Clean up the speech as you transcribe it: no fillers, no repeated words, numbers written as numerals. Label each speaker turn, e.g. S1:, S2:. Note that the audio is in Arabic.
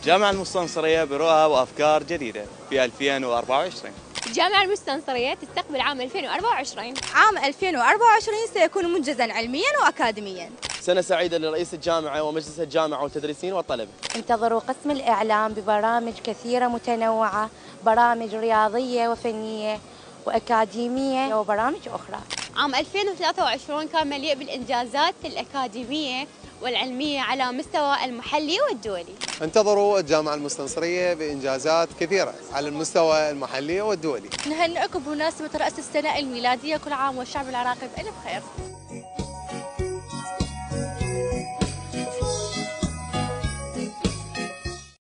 S1: الجامعة المستنصرية برؤى وأفكار جديدة في 2024.
S2: الجامعة المستنصرية تستقبل عام 2024.
S3: عام 2024 سيكون منجزاً علمياً وأكاديمياً.
S4: سنة سعيدة لرئيس الجامعة ومجلس الجامعة والتدريسين والطلبة.
S5: انتظروا قسم الإعلام ببرامج كثيرة متنوعة، برامج رياضية وفنية وأكاديمية وبرامج أخرى.
S2: عام 2023 كان مليء بالإنجازات الأكاديمية والعلمية على مستوى المحلي والدولي.
S6: انتظروا الجامعة المستنصرية بإنجازات كثيرة على المستوى المحلي والدولي.
S3: نهنئكم بمناسبة رأس السنة الميلادية، كل عام والشعب العراقي بألف خير.